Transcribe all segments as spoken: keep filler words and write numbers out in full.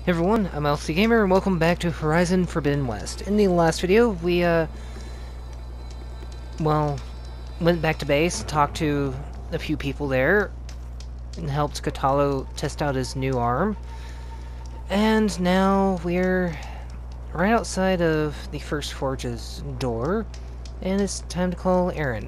Hey everyone, I'm L C Gamer, and welcome back to Horizon Forbidden West. In the last video, we, uh... well, went back to base, talked to a few people there, and helped Kotallo test out his new arm. And now we're right outside of the First Forge's door, and it's time to call Erend.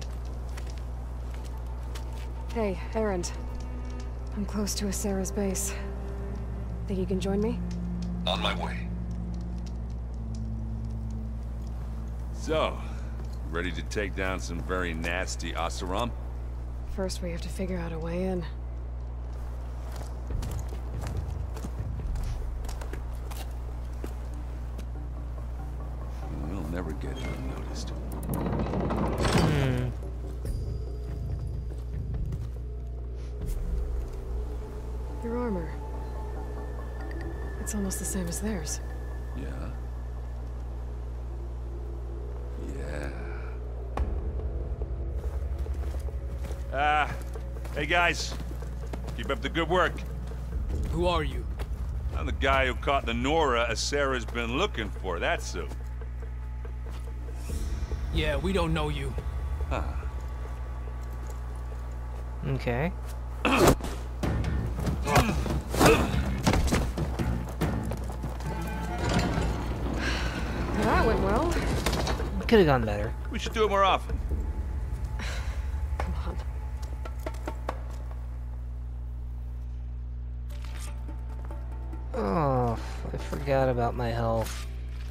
Hey, Erend. I'm close to Asera's base. Think you can join me? On my way. So, ready to take down some very nasty Oseram? First, we have to figure out a way in. We'll never get unnoticed. Hmm. Your armor. It's almost the same as theirs. Yeah? Yeah. Ah, hey guys. Keep up the good work. Who are you? I'm the guy who caught the Nora Asera's been looking for, that's who. Yeah, we don't know you. Huh. Okay. That went well. Could have gone better. We should do it more often. Come on. Oh, I forgot about my health.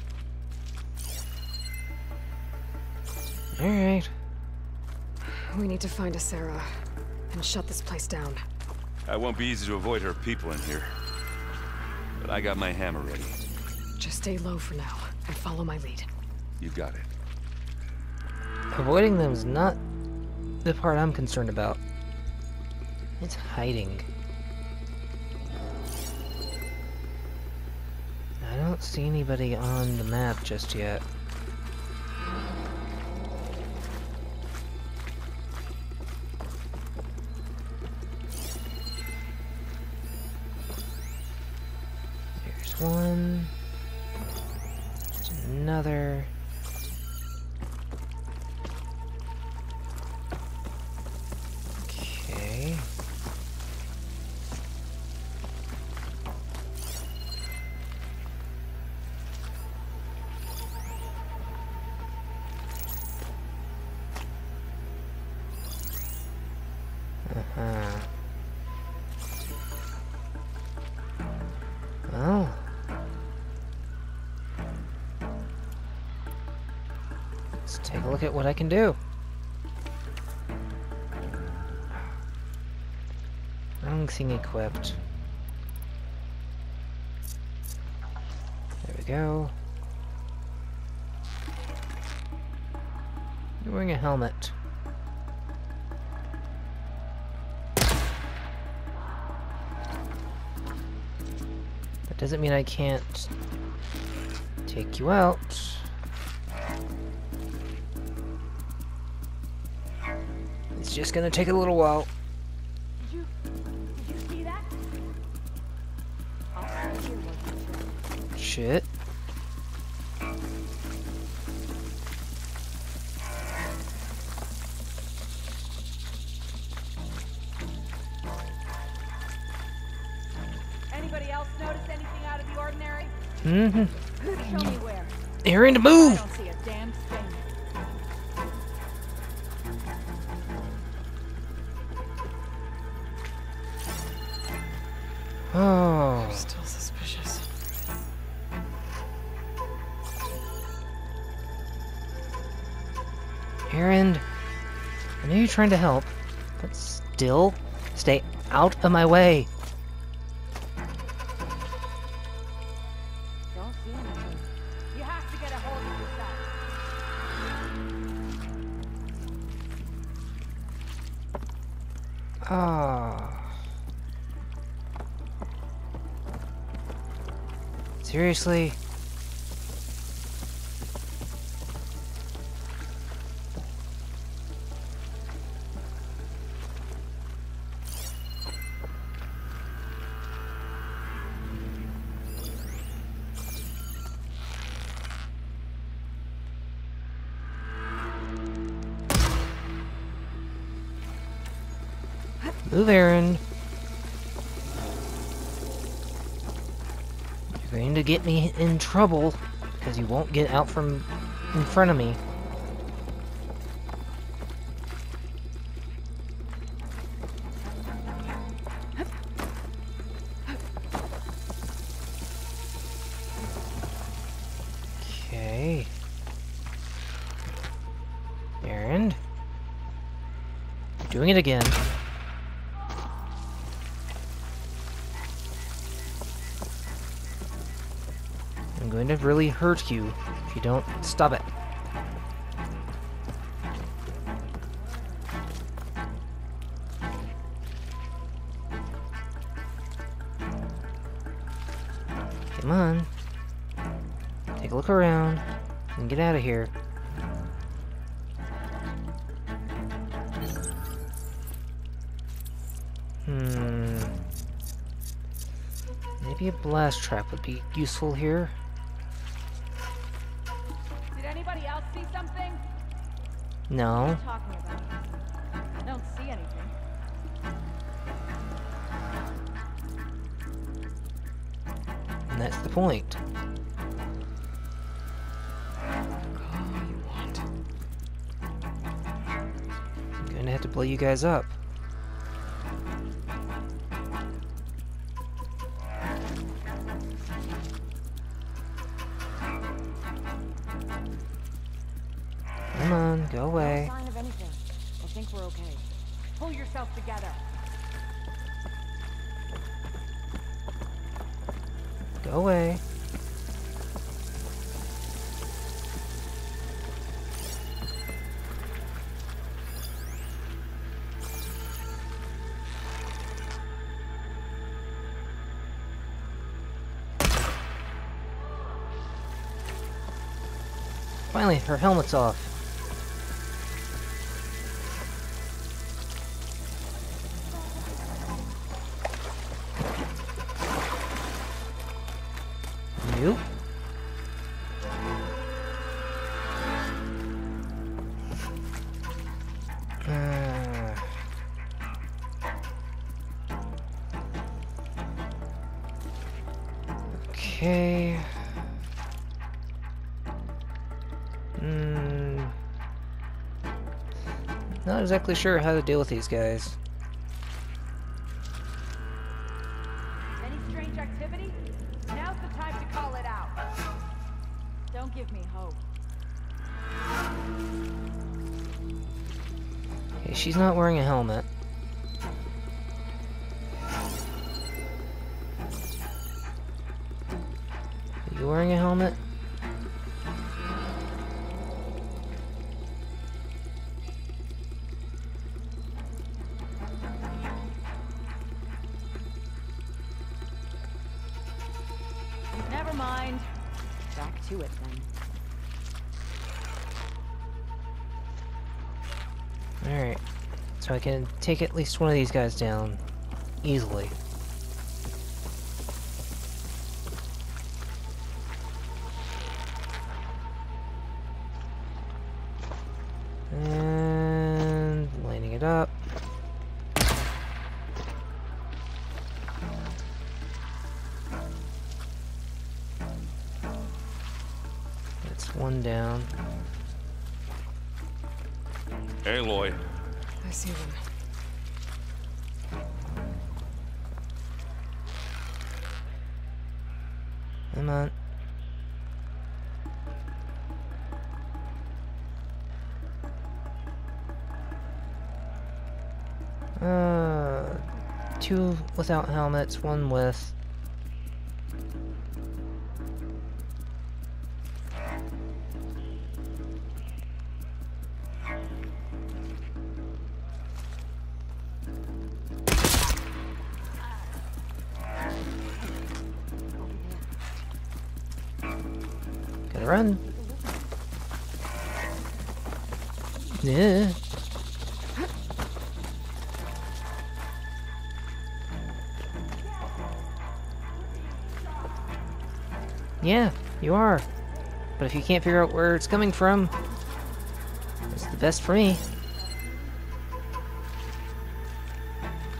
Alright. We need to find Asera and shut this place down. It won't be easy to avoid her people in here. But I got my hammer ready. Just stay low for now and follow my lead. You got it. Avoiding them is not the part I'm concerned about. It's hiding. I don't see anybody on the map just yet. There's one. There's another. Okay. Uh-huh. Well. Let's take a look at what I can do. Wrong thing equipped. There we go. You're wearing a helmet. That doesn't mean I can't take you out. It's just gonna take a little while. Did you, did you see that? I'll stay here while you check. Shit. Anybody else notice anything out of the ordinary? Mm-hmm. Show me where. Aaron, to I move! don't see a damn thing. Oh. Still suspicious. Aaron, I know you're trying to help, but still, stay out of my way. Don't see anything. You have to get a hold of yourself. Ah. Seriously? Move, Aaron. You're going to get me in trouble, because you won't get out from in front of me. Okay. Aaron. You're doing it again. I'm going to really hurt you if you don't stop it. Come on. Take a look around and get out of here. Hmm. Maybe a blast trap would be useful here. Did anybody else see something? What are No. you talking about? I don't see anything. And that's the point. All you want. I'm going to have to blow you guys up. Come on, go No away. sign of anything. I think we're okay. Pull yourself together. Go away. Finally, her helmet's off. Nope. Uh. Okay. Hmm. Not exactly sure how to deal with these guys. Any strange activity? Now's the time to call it out. Don't give me hope. Okay, she's not wearing a helmet. Are you wearing a helmet? Never mind. Back to it then. Alright. So I can take at least one of these guys down easily. And lining it up. That's one down. Aloy, I see them. Come on. Uh, two without helmets, one with. Gotta run. Yeah. Yeah, you are. But if you can't figure out where it's coming from, it's the best for me.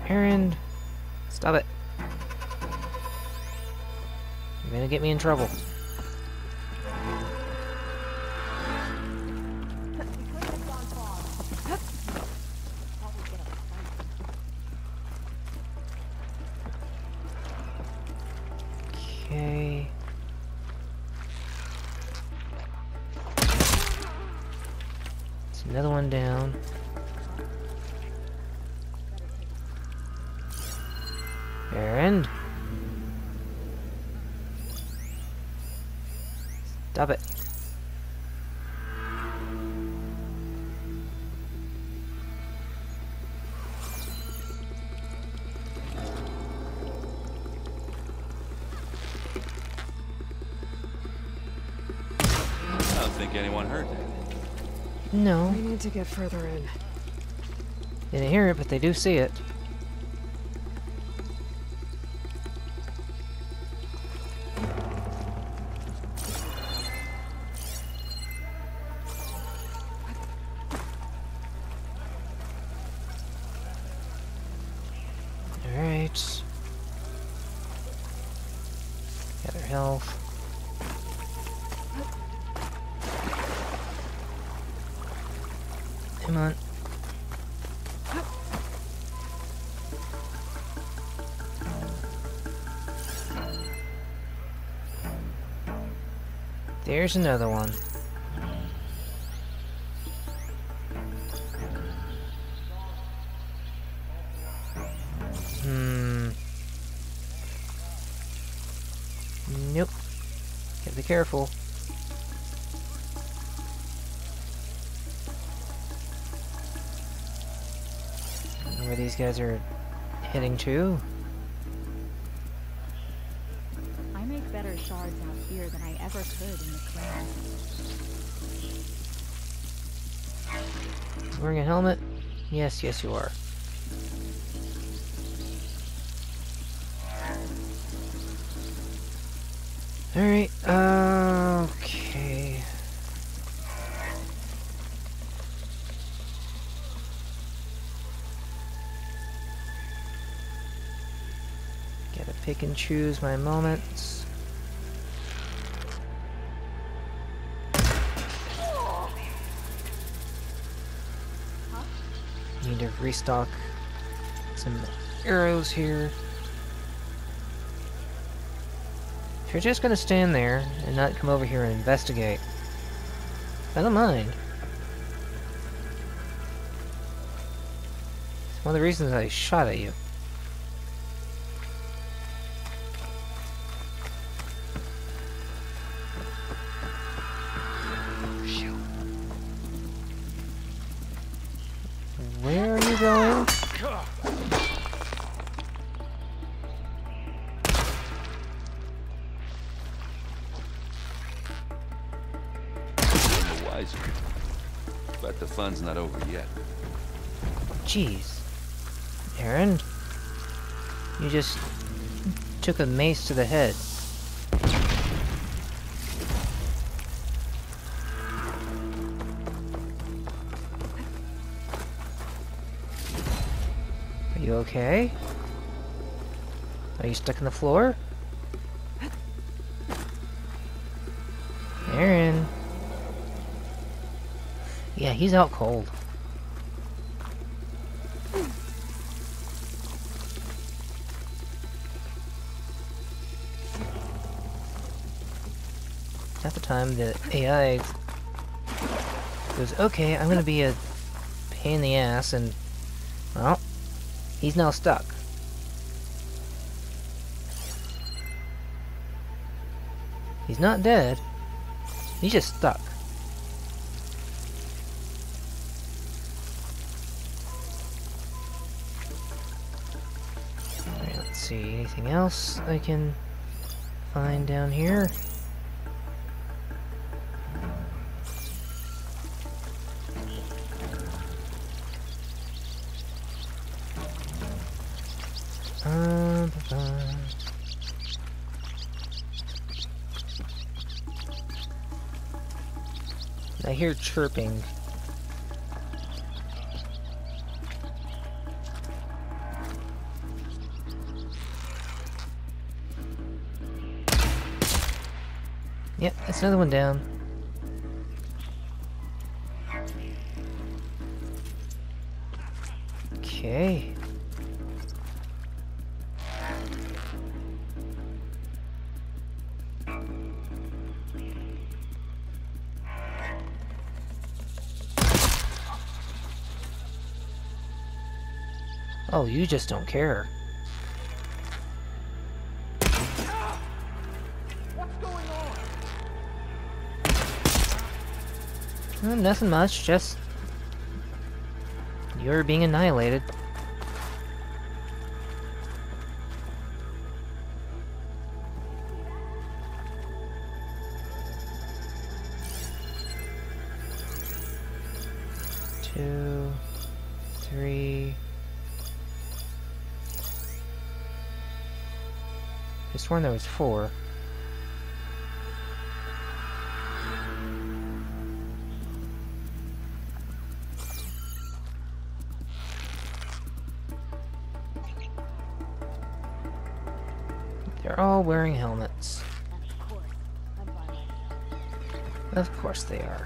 Aaron, stop it. You're gonna get me in trouble. Okay. It's another one down. Aaron. Stop it. I don't think anyone heard that. No. We need to get further in. They didn't hear it, but they do see it. Alright. Gather health. Come on. There's another one. Hmm. Nope. Gotta be careful. I don't know where these guys are heading to. I make better shards out here than I ever could in the clan. Wearing a helmet? Yes, yes you are. Alright, uh, okay. Gotta pick and choose my moments. Need to restock some arrows here. If you're just gonna stand there and not come over here and investigate, I don't mind. It's one of the reasons I shot at you. Where are you going? None the wiser. But the fun's not over yet. Jeez. Aaron? You just took a mace to the head. Are you okay? Are you stuck in the floor? Aaron. Yeah, he's out cold. Half the time the A I goes, okay, I'm gonna be a pain in the ass, and, well, he's now stuck. He's not dead. He's just stuck. Alright, let's see. Anything else I can find down here? Uh, ba-ba. I hear chirping. Yep, that's another one down. Okay. Oh, you just don't care. What's going on? Uh, nothing much, just... you're being annihilated. Two... Three... I sworn there was four. They're all wearing helmets. Of course. I'm by myself. Of course they are.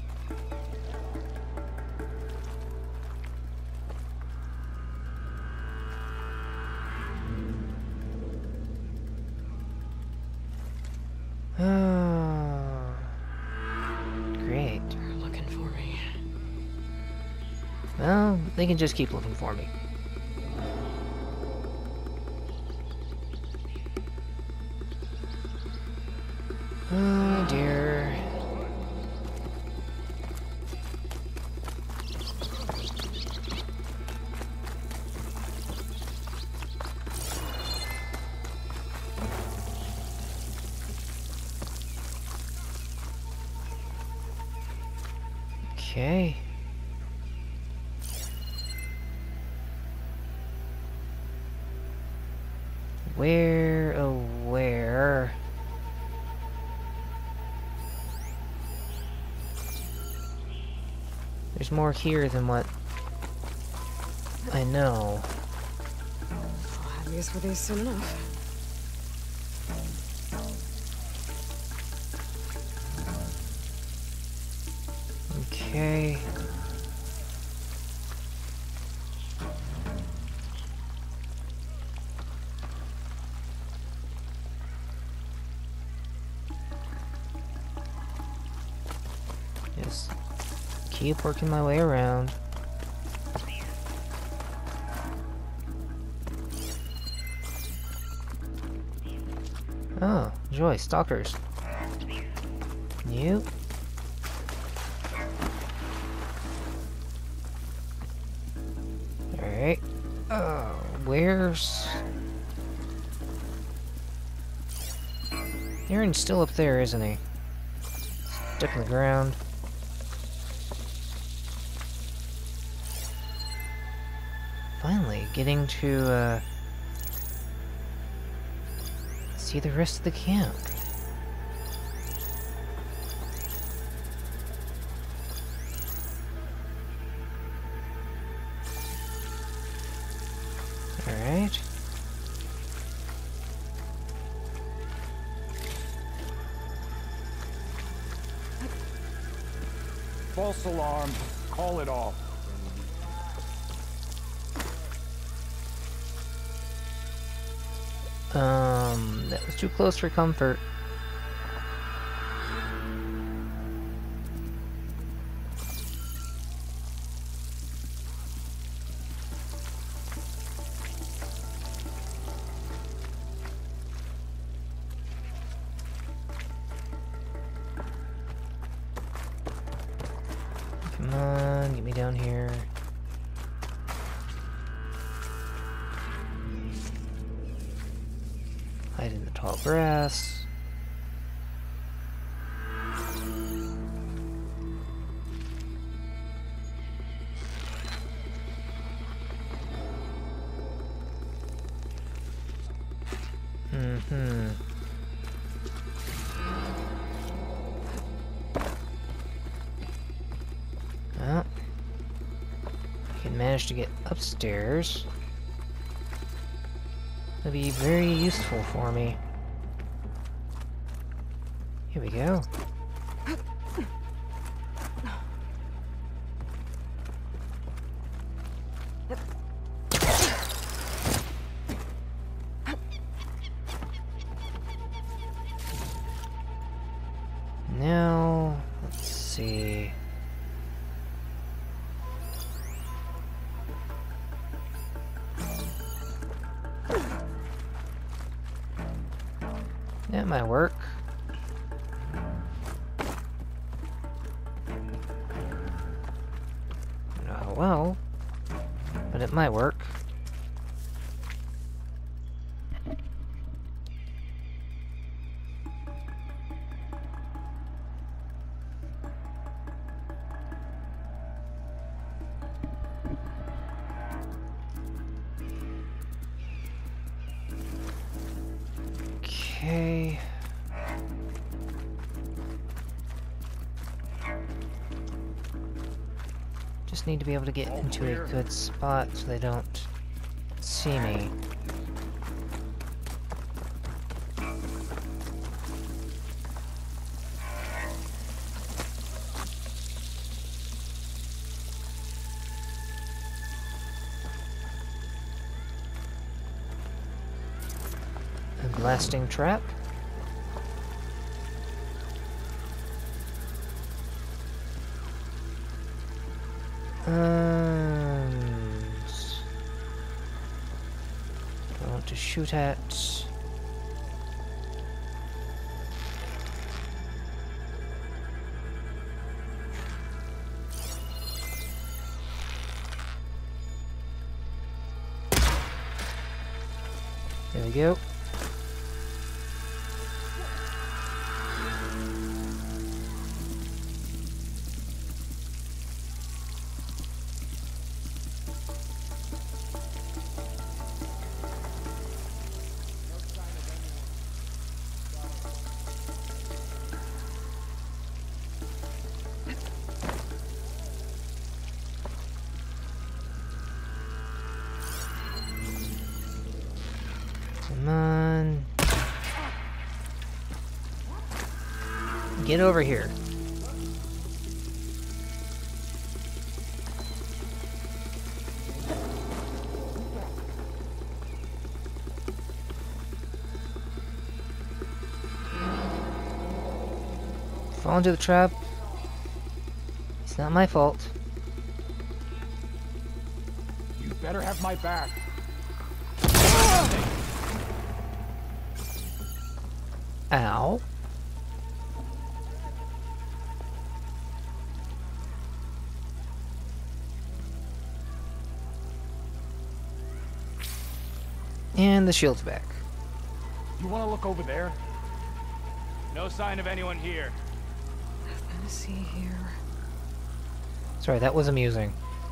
Oh, great. They're looking for me. Well, they can just keep looking for me. Oh dear. Okay. Where, oh where? There's more here than what I know. I'll have use for these soon enough. Okay. Just keep working my way around. Oh, joy, stalkers. You. Alright. Oh, where's... Aaron's still up there, isn't he? Stuck in the ground. Finally, getting to, uh... see the rest of the camp. Alright. False alarm. Call it off. Um, that was too close for comfort. Come on, get me down here. Hide in the tall grass. Mm-hmm. Well, I can manage to get upstairs. That'd be very useful for me. Here we go. Now, let's see. That might work. Not well, but it might work. Okay. Just need to be able to get into a good spot so they don't see me. A blasting trap. And I want to shoot at. There we go. Come on. Get over here. Fall into the trap. It's not my fault. You better have my back. Ow. And the shield's back. You want to look over there? No sign of anyone here. Nothing to see here. Sorry, that was amusing.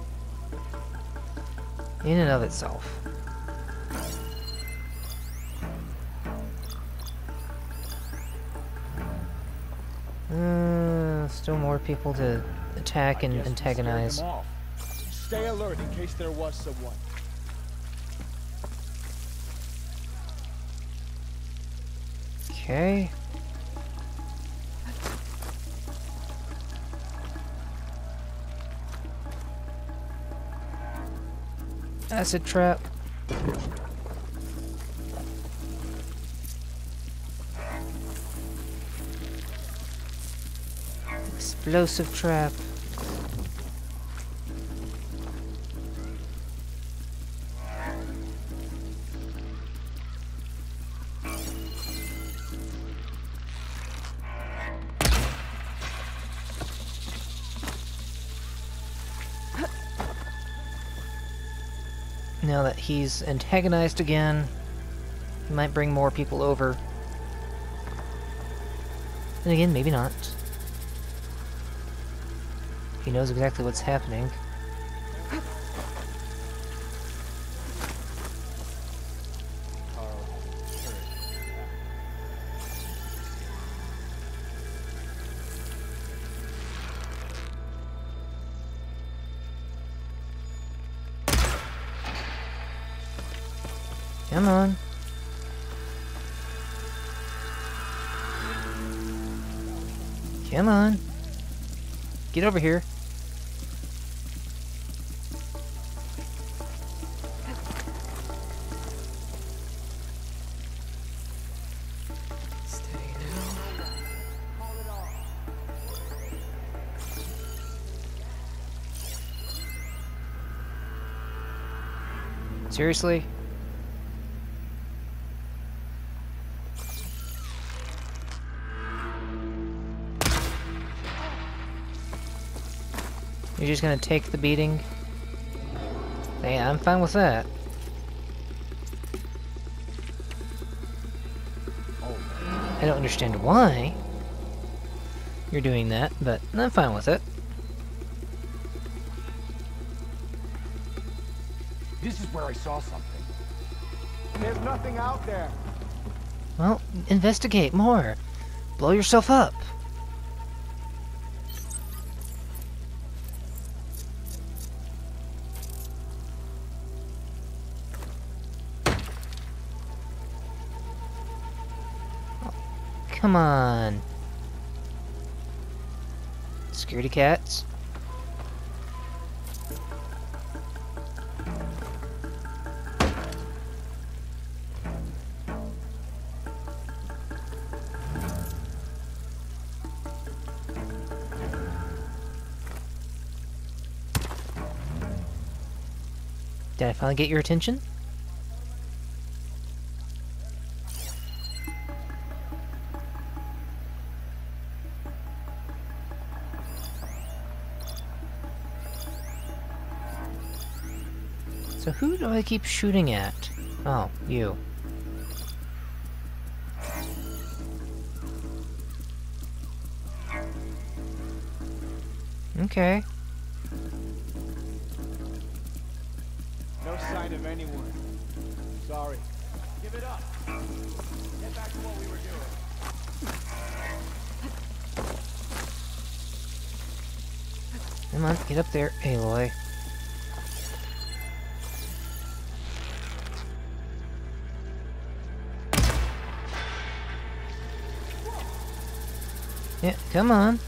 In and of itself. Uh, still more people to attack and I guess we scared antagonize. them off. Stay alert in case there was someone. Okay. Acid trap. Explosive trap. Now that he's antagonized again, he might bring more people over. And again, maybe not. He knows exactly what's happening. Come on. Come on. Get over here. Steady now. Seriously? You're just gonna take the beating? Yeah, I'm fine with that. I don't understand why you're doing that, but I'm fine with it. This is where I saw something. There's nothing out there. Well, investigate more. Blow yourself up. Come on. Security cats. Did I finally get your attention? So who do I keep shooting at? Oh, you. Okay. No sign of anyone. Sorry. Give it up. Get back to what we were doing. Come on, get up there, Aloy. Yeah, come on.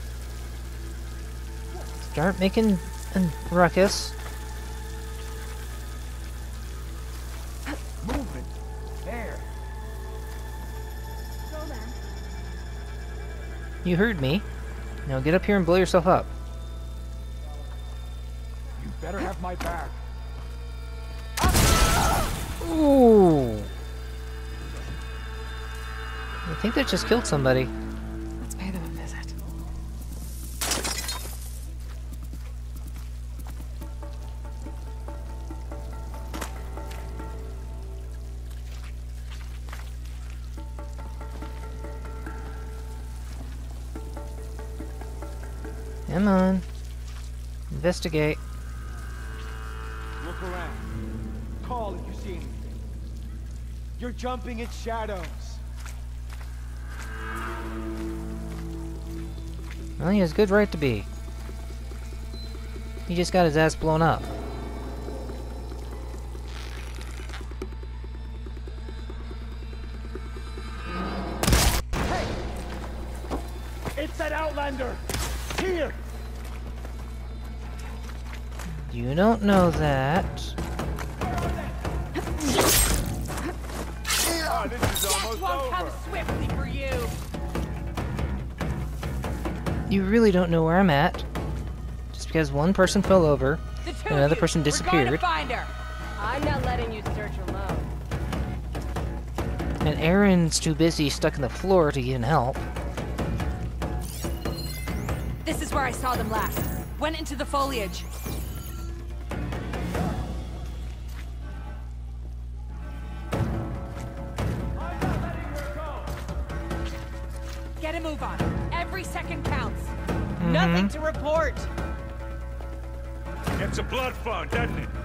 Start making a ruckus. Moving. There. Go then. You heard me. Now get up here and blow yourself up. You better have my back. Ooh. I think that just killed somebody. Let's pay them a visit. Come on. Investigate. Look around. Call if you see anything. You're jumping in shadows. Well, he has good right to be. He just got his ass blown up. It's that Outlander! Here! You don't know that. Oh, this is almost Won't come over. swiftly for you. You really don't know where I'm at. Just because one person fell over, The two and another of you, person we're going disappeared, to find her. I'm not letting you search alone. and Aaron's too busy stuck in the floor to even help. This is where I saw them last. Went into the foliage. Get a move on. Every second counts. Nothing to report. It's a blood phone, doesn't it?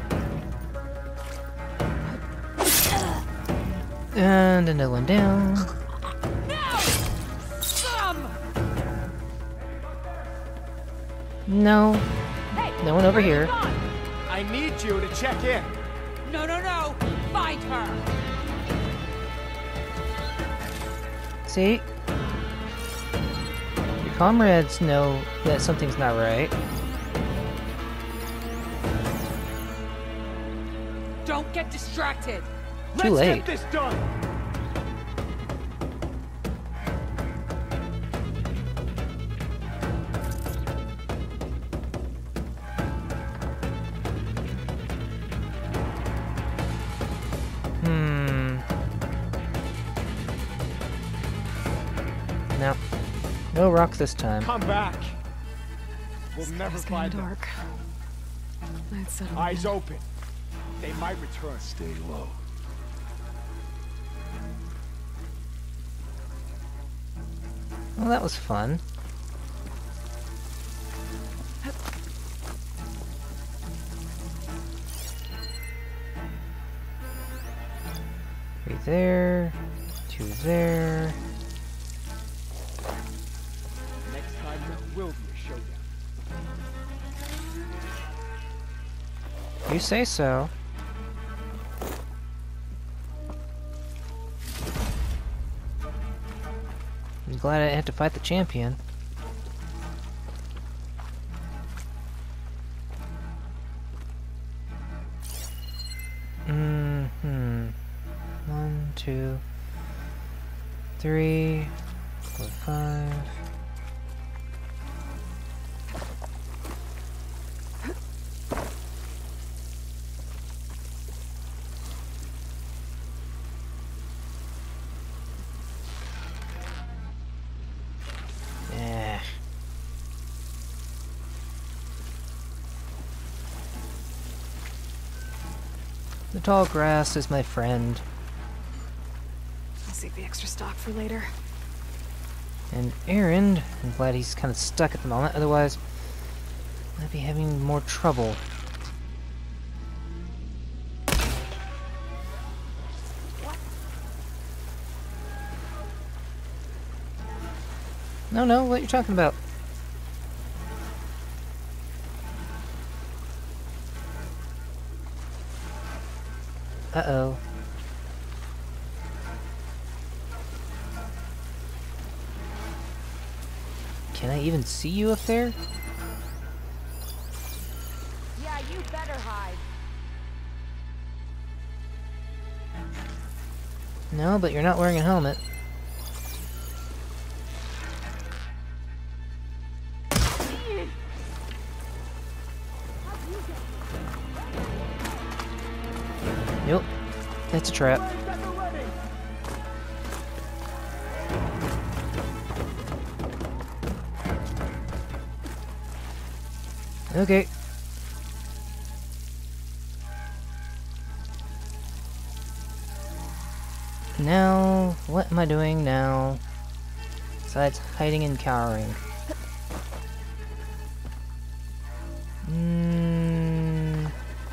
And another one down. No! Some! No. Hey, No one over where are you here. gone? I need you to check in. No, no, no! Find her! See? You're comrades know that something's not right. Don't get distracted. Too Let's late. get this done. Hmm. No. No rock this time. Come back. We'll never It's find getting them. dark. Night's settling Eyes in. open. They might return. Stay low. Well, that was fun. Three there, two there. Next time there will be a showdown. You say so. I'm glad I didn't have to fight the champion. Mm-hmm. One, two, three, four, five. Yeah. The tall grass is my friend, I'll save the extra stock for later. and Aaron, I'm glad he's kind of stuck at the moment, otherwise I'd be having more trouble. No, no, what you talking about? Uh-oh. Can I even see you up there? Yeah, you better hide. No, but you're not wearing a helmet. Nope. That's a trap. Okay. Now, what am I doing now? Besides hiding and cowering. Mm.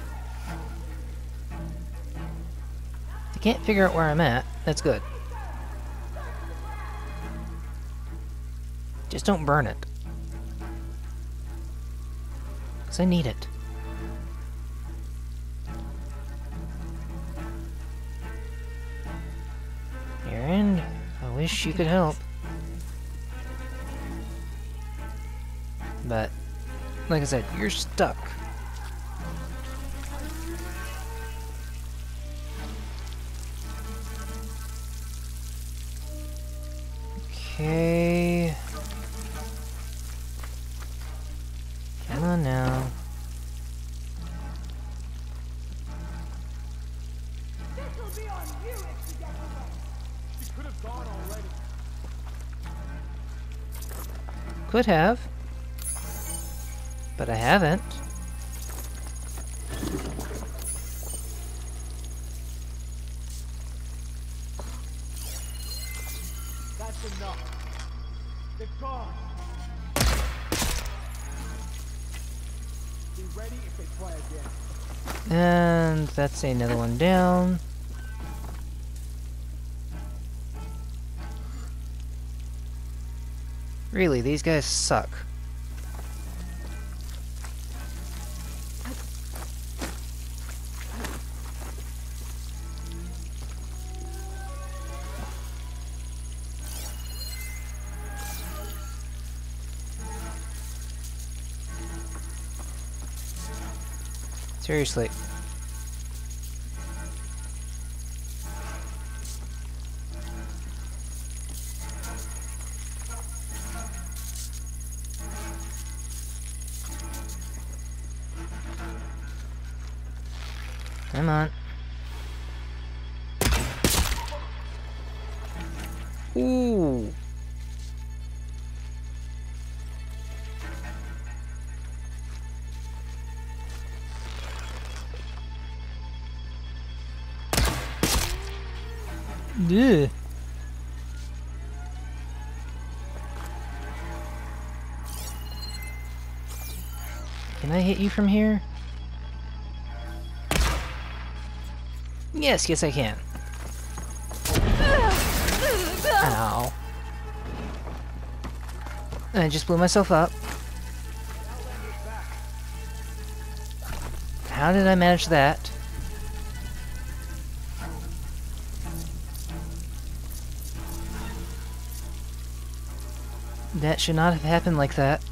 I can't figure out where I'm at. That's good. Just don't burn it. 'Cause I need it. Aaron, I wish you could help. But, like I said, you're stuck. Okay. Come on now. This'll be on you if you get away. She could have gone already. Could have. But I haven't. That's enough. They're gone. Be ready if they try again. And that's another one down. Really, these guys suck. Seriously. Come on. Ooh. Ugh. Can I hit you from here? Yes, yes I can. Ow. I just blew myself up. How did I manage that? That should not have happened like that.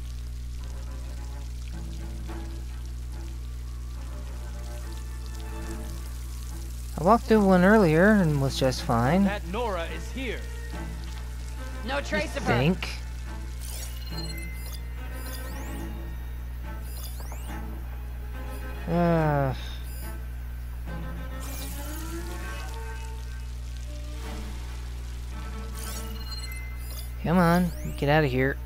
I walked through one earlier and was just fine. That Nora is here. No trace I of her. think. Uh. Come on, get out of here.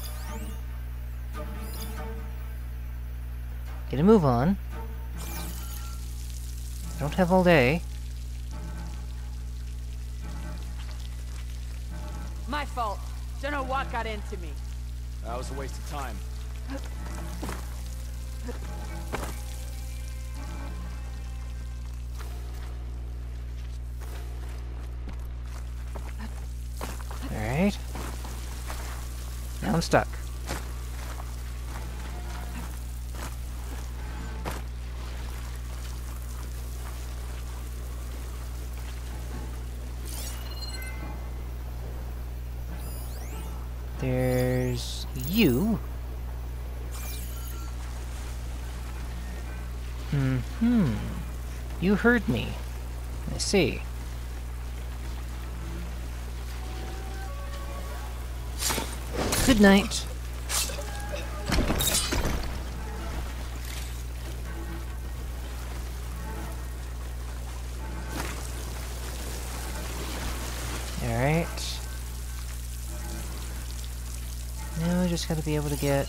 Get a move on. Don't have all day. My fault. Don't know what got into me. That was a waste of time. Alright. Now I'm stuck. There's you. Hmm. You heard me. I see. Good night. Alright. Now we just gotta be able to get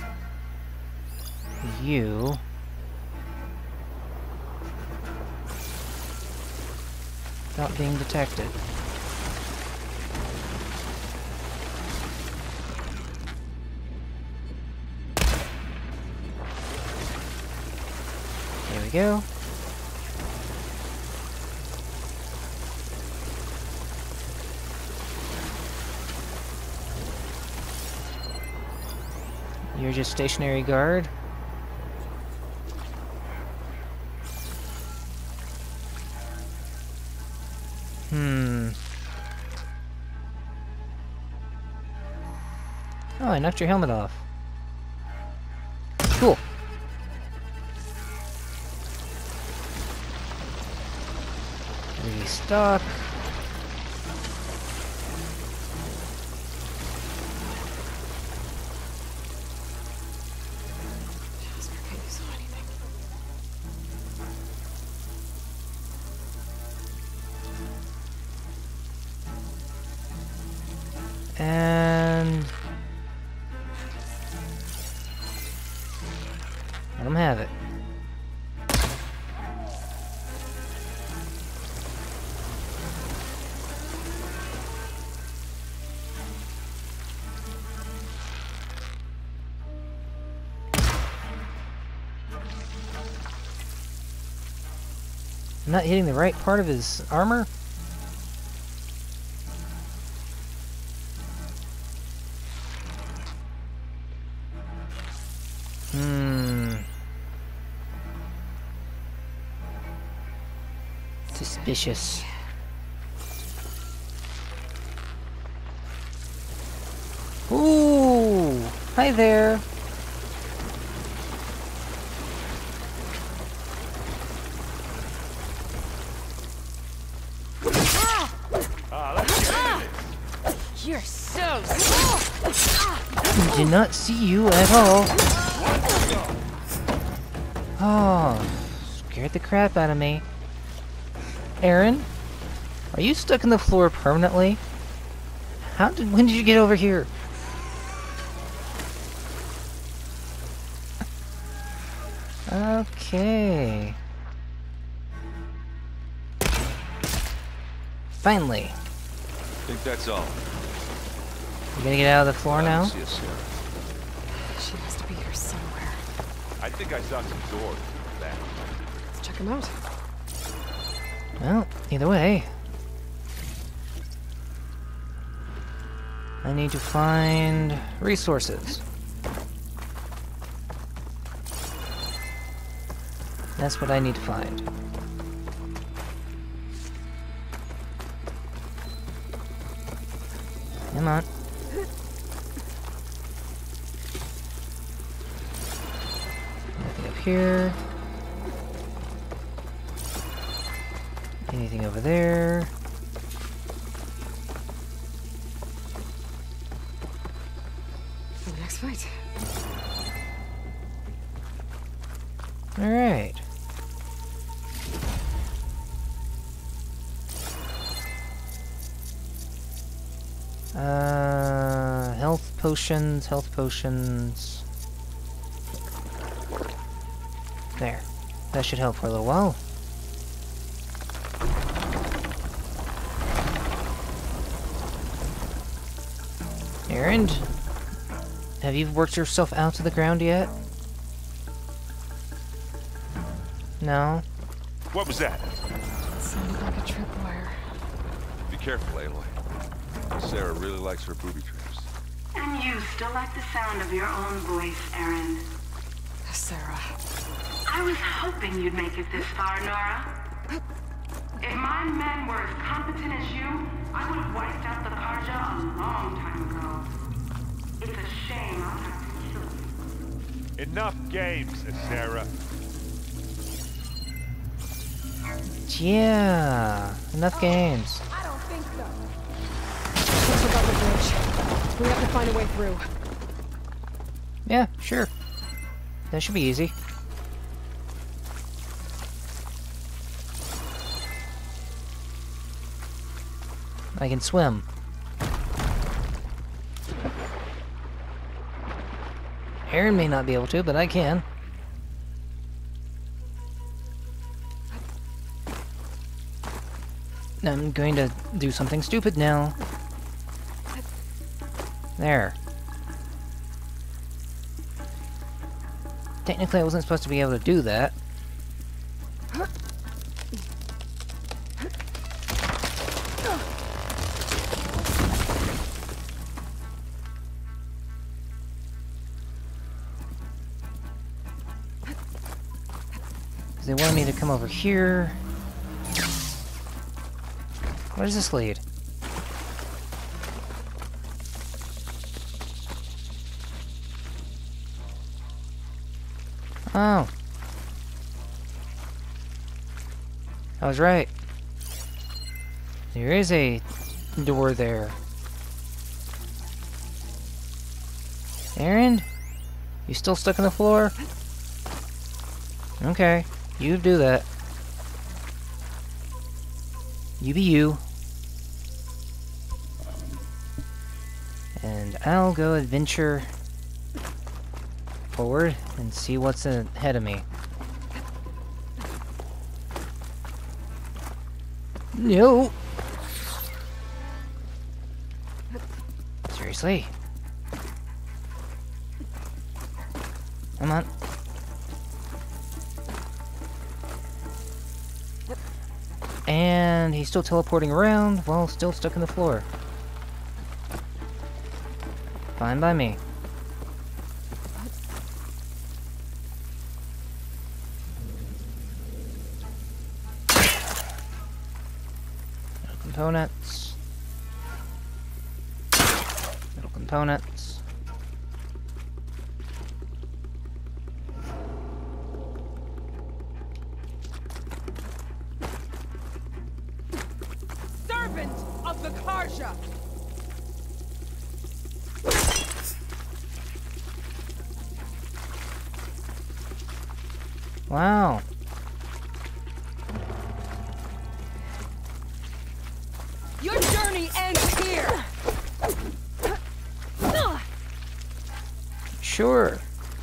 you. Without being detected. There we go. You're just stationary guard. Hmm. Oh, I knocked your helmet off. Cool. Restock. And let them have it. I'm not hitting the right part of his armor? Hmm. Suspicious. Ooh! Hi there! You're so Did not see you at all. Oh, scared the crap out of me. Aaron, are you stuck in the floor permanently? How did? When did you get over here? Okay. Finally. I think that's all. You gonna get out of the floor I now? don't see a Sarah. She has to be here somewhere. I think I saw some doors in the back. Let's check him out. Well, either way. I need to find resources. That's what I need to find. Come on. Nothing up here. Anything over there? For the next fight. All right. Uh, health potions, health potions. There. That should help for a little while. Aaron, have you worked yourself out to the ground yet? No? What was that? Sounded like a tripwire. Be careful, Aloy. Sarah really likes her booby traps. And you still like the sound of your own voice, Aaron. Sarah. I was hoping you'd make it this far, Nora. If my men were as competent as you, I would have wiped out the Karja a long time ago. It's a shame I'll have to kill you. Enough games, Sarah. Yeah, enough games. I don't think so. Let's look out the bridge. We have to find a way through. Yeah, sure. That should be easy. I can swim. Aaron may not be able to, but I can. I'm going to do something stupid now. There. Technically, I wasn't supposed to be able to do that. They wanted me to come over here. Where does this lead? Oh. I was right. There is a door there. Aaron? You still stuck on the floor? Okay. You do that. You be you. And I'll go adventure forward and see what's ahead of me. No! Seriously? Come on. And he's still teleporting around while still stuck in the floor. Fine by me. Metal components. Metal components. servant of the Karja. Wow. Your journey ends here! Sure.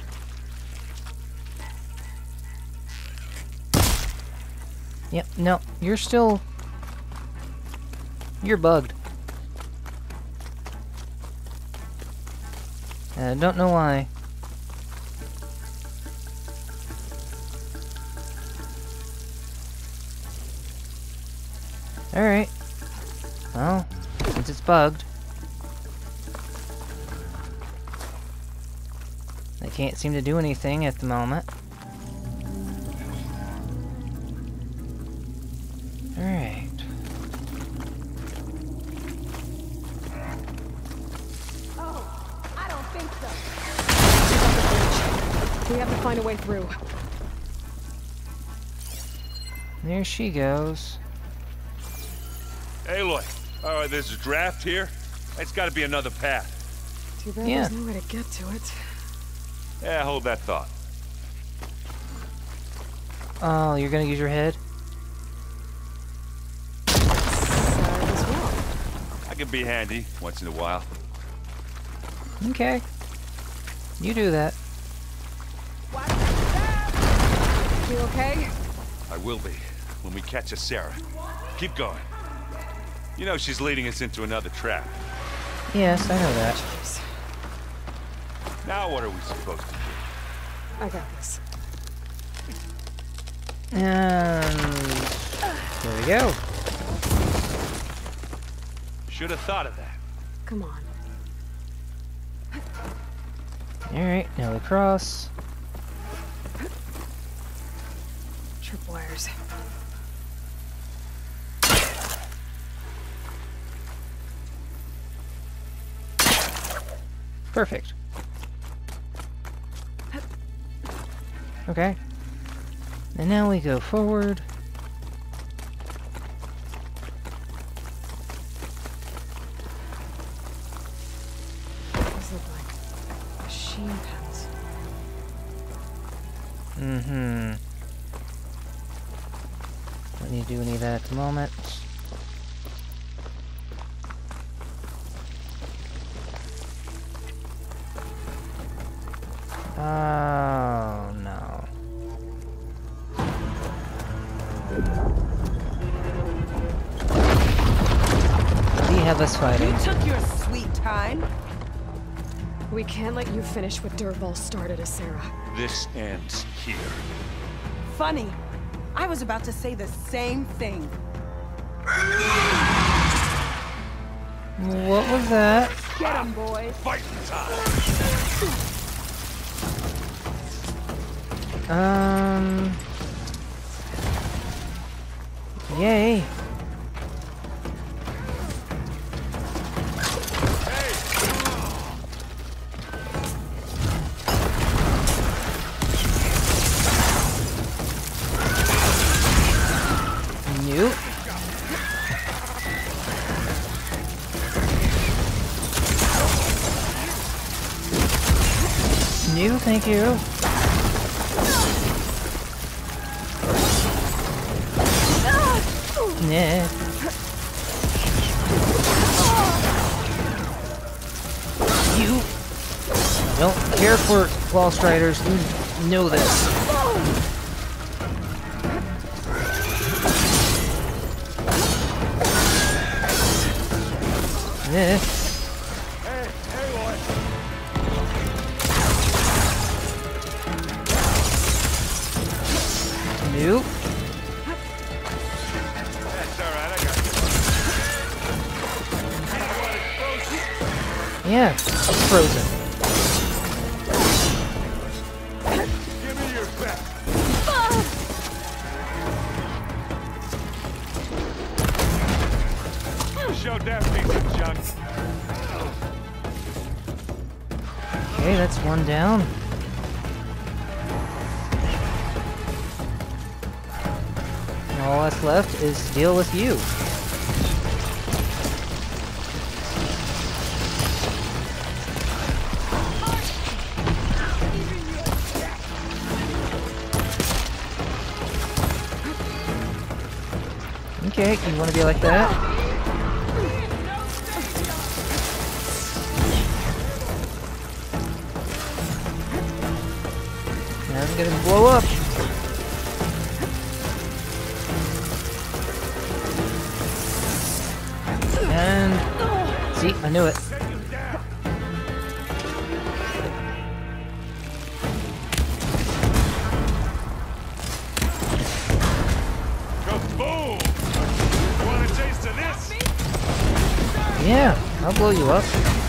Yep, no, you're still... You're bugged. I don't know why. Alright. Well, since it's bugged, I can't seem to do anything at the moment. Alright. Oh, I don't think so. We have to find a way through. There she goes. Aloy, alright, there's a draft here. It's gotta be another path. Too bad Yeah. there's no way to get to it. Yeah, hold that thought. Oh, you're gonna use your head? Sad as well. I can be handy once in a while. Okay. You do that. You okay? I will be when we catch a Sarah. Keep going. You know she's leading us into another trap. Yes, I know that. Jeez. Now what are we supposed to do? I got this. And there we go. Should have thought of that. Come on. Alright, now we cross. Tripwires. Perfect. Okay. And now we go forward. These look like machine pens. Mm-hmm. Don't need to do any of that at the moment. Oh, no. What do you have us fighting? You took your sweet time. We can't let you finish what Dervahl started, Asera. This ends here. Funny. I was about to say the same thing. What was that? Get 'em, boys. Fighting time! Um... Yay. Nope. New, thank you. Nah. You don't care for Wall Striders, you know this. Yeah. Hey, Aloy! Nope. That's alright, I got you. Yeah, it's frozen. Give me your best. Show Daphne some junk. Okay, that's one down. And all that's left is to deal with you. Okay, you want to be like that? Now I'm gonna blow up. And see, I knew it. Kaboom! Want a taste of this? Yeah, I'll blow you up.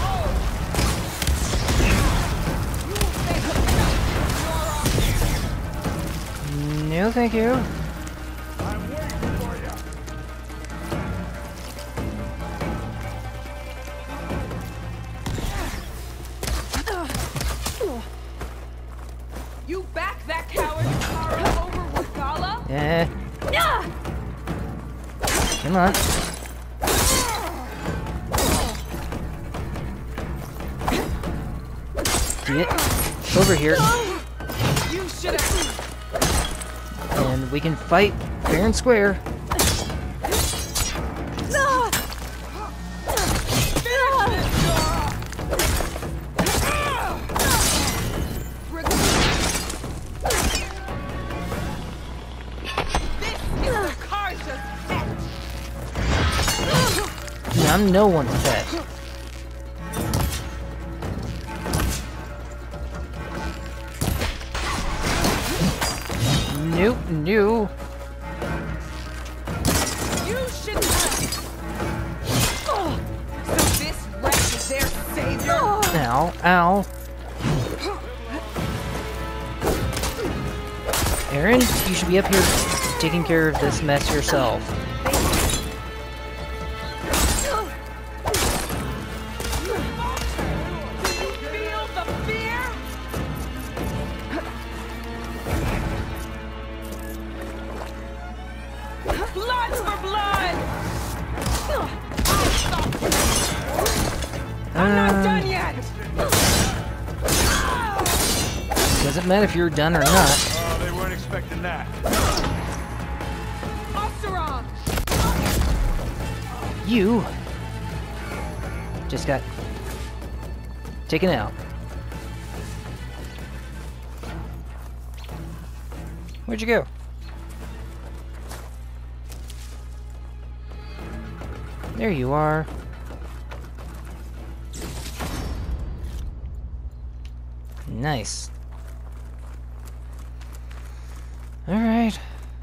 No, thank you. I'm waiting for you. You back that coward Tara over Regala? Eh. Come on. See it? Over here. You should have. And we can fight fair and square. I'm no one's pet. Nope, no. You shouldn't have. So this wreck is their savior? Ow, ow. Aaron, you should be up here taking care of this mess yourself. Doesn't matter if you're done or not. Oh, they weren't expecting that. You just got taken out. Where'd you go? There you are. Nice. All right.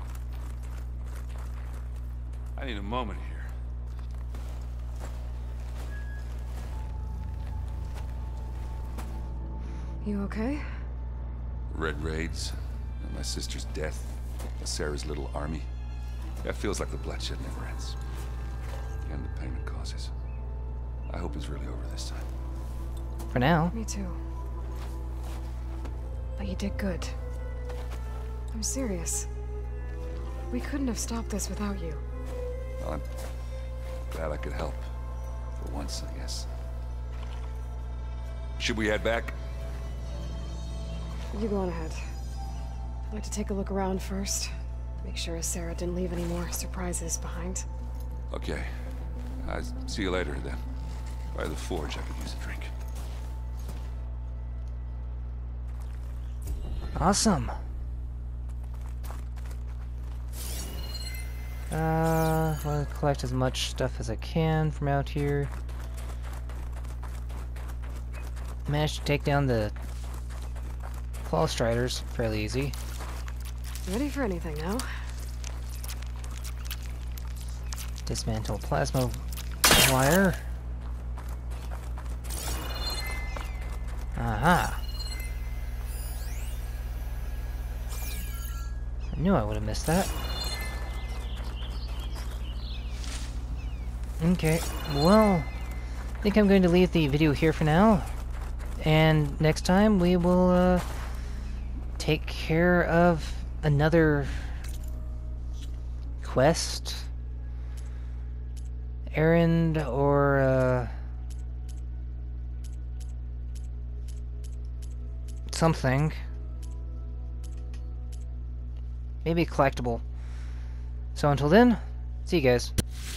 I need a moment here. You okay? Red raids, and my sister's death, and Sarah's little army. That feels like the bloodshed never ends. And the pain it causes. I hope it's really over this time. For now. Me too. But you did good. I'm serious. We couldn't have stopped this without you. Well, I'm glad I could help. For once, I guess. Should we head back? You go on ahead. I'd like to take a look around first. Make sure Sarah didn't leave any more surprises behind. Okay. I'll see you later, then. By the forge, I could use a drink. Awesome. Uh, I want to collect as much stuff as I can from out here. Managed to take down the Claw Striders fairly easy. Ready for anything now? Dismantle plasma wire. Aha. I knew I would have missed that. Okay, well, I think I'm going to leave the video here for now. And next time we will uh, take care of another quest, errand, or uh, something. Maybe collectible. So until then, See you guys.